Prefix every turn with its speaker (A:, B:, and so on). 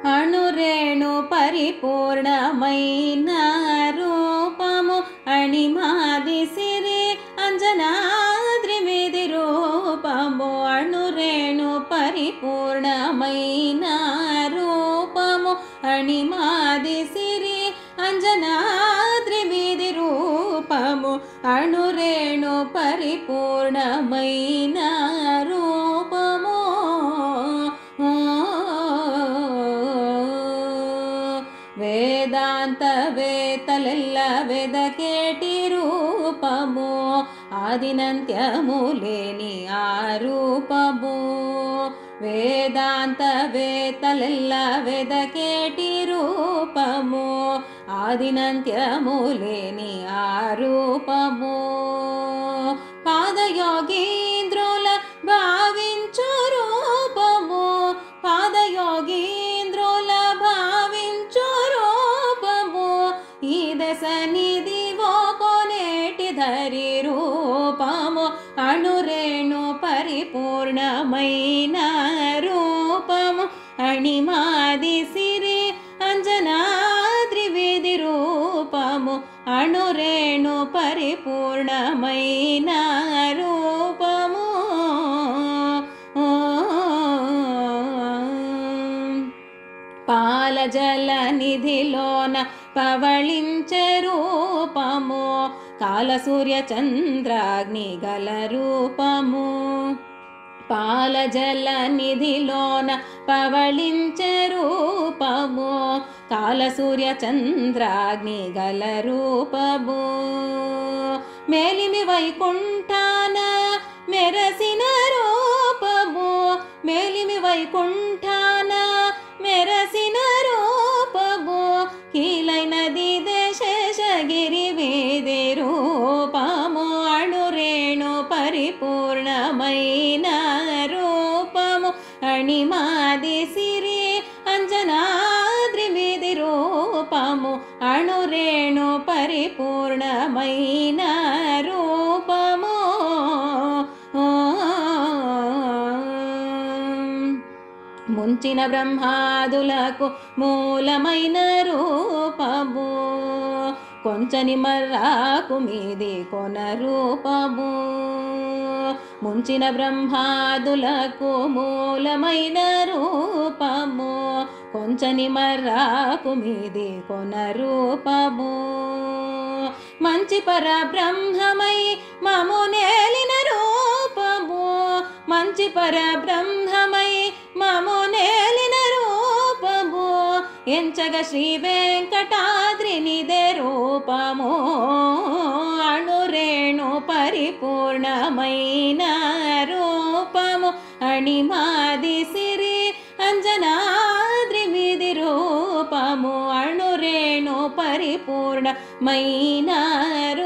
A: అణురేణు పరిపూర్ణమైన రూపము అణిమాది సిరి అంజనాద్రి మీది రూపము అణురేణు పరిపూర్ణమైన రూపము అణిమాది సిరి అంజనాద్రి మీది రూపము అణురేణు పరిపూర్ణమైన రూపము వేదాంత వేతలెల్ల వెదకేటి రూపము ఆదినంత్యము లేని ఆ రూపము వేదాంత వేతలెల్ల వెదకేటి రూపము ఆదినంత్యము లేని ఆ రూపము పాదయోగీంద్రుల భావించు రూపము పాదయోగీంద్రుల భావించు రూపము ఈ దశ నిధివో కొనేటి ధరి రూపము అణురేణు పరిపూర్ణమైన రూపము అణిమాది సిరి అంజనాద్రి వీధి రూపము అణురేణు పరిపూర్ణమైన రూపము పాలజల నిధిలోన పవళించే రూపము కాలసూర్య చంద్రాగ్ని గల రూపము పాలజల నిధిలోన పవళించే రూపము కాలసూర్య చంద్రాగ్ని గల రూపము మేలిమి వైకుంఠాన మెరసిన రూపము మేలిమి వైకుంఠాన మెరసిన రూపము కీలైనది శేషగిరి వీధి రూపము అణురేణు పరిపూర్ణమైన రూపము అణిమాది సిరి అంజనాద్రి వీధి రూపము అణురేణు పరిపూర్ణమైన రూపము ముంచిన బ్రహ్మాదులకు మూలమైన రూపము కొంచని మర్రాకు మీది కొన రూపము ముంచిన బ్రహ్మాదులకు మూలమైన రూపము కొంచని మర్రాకు మీది కొన రూపము మంచి పరబ్రహ్మమై మము నేలిన రూపము మంచి పరబ్రహ్మమై మము నేలిన రూపము ఎంచగ శ్రీ వెంకటాద్రినిదే రూపము అణురేణు పరిపూర్ణమైన రూపము అణిమాది సిరి అంజనాద్రి మీది రూపము అణురేణు పరిపూర్ణమైన